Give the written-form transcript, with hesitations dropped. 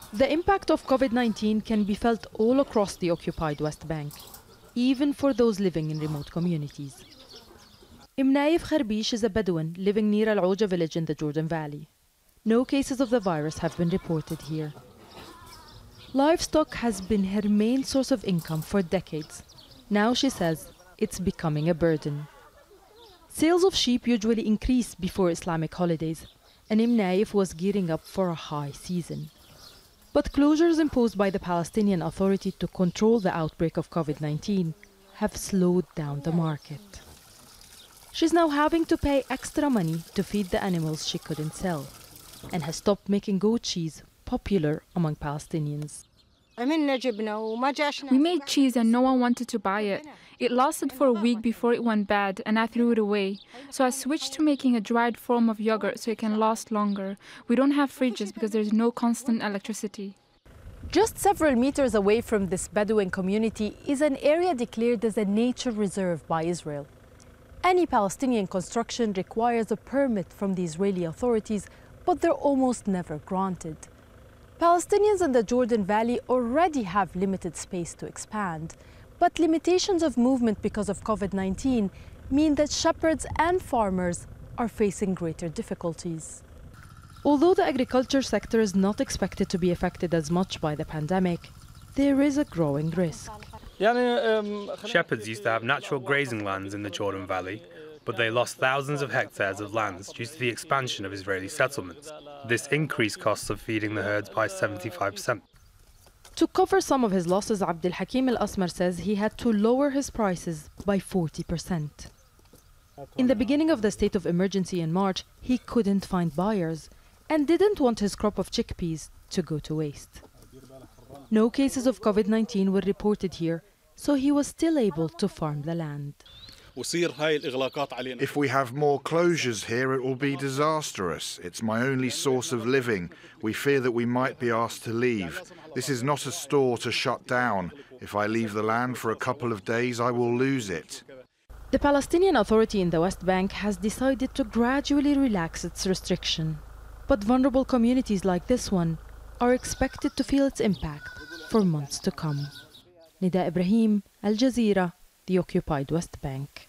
The impact of COVID-19 can be felt all across the occupied West Bank, even for those living in remote communities. Naif Kharbish is a Bedouin living near Al-Auja village in the Jordan Valley. No cases of the virus have been reported here. Livestock has been her main source of income for decades. Now she says it's becoming a burden. Sales of sheep usually increase before Islamic holidays, and Naif was gearing up for a high season. But closures imposed by the Palestinian Authority to control the outbreak of COVID-19 have slowed down the market. She's now having to pay extra money to feed the animals she couldn't sell, and has stopped making goat cheese popular among Palestinians. We made cheese and no one wanted to buy it. It lasted for a week before it went bad and I threw it away. So I switched to making a dried form of yogurt so it can last longer. We don't have fridges because there's no constant electricity. Just several meters away from this Bedouin community is an area declared as a nature reserve by Israel. Any Palestinian construction requires a permit from the Israeli authorities, but they're almost never granted. Palestinians in the Jordan Valley already have limited space to expand, but limitations of movement because of COVID-19 mean that shepherds and farmers are facing greater difficulties. Although the agriculture sector is not expected to be affected as much by the pandemic, there is a growing risk. Shepherds used to have natural grazing lands in the Jordan Valley, but they lost thousands of hectares of lands due to the expansion of Israeli settlements. This increased costs of feeding the herds by 75%. To cover some of his losses, Abdel Hakim Al-Asmar says he had to lower his prices by 40%. In the beginning of the state of emergency in March, he couldn't find buyers and didn't want his crop of chickpeas to go to waste. No cases of COVID-19 were reported here, so he was still able to farm the land. If we have more closures here, it will be disastrous. It's my only source of living. We fear that we might be asked to leave. This is not a store to shut down. If I leave the land for a couple of days, I will lose it. The Palestinian Authority in the West Bank has decided to gradually relax its restriction. But vulnerable communities like this one are expected to feel its impact for months to come. Nida, Ibrahim, Al Jazeera, the occupied West Bank.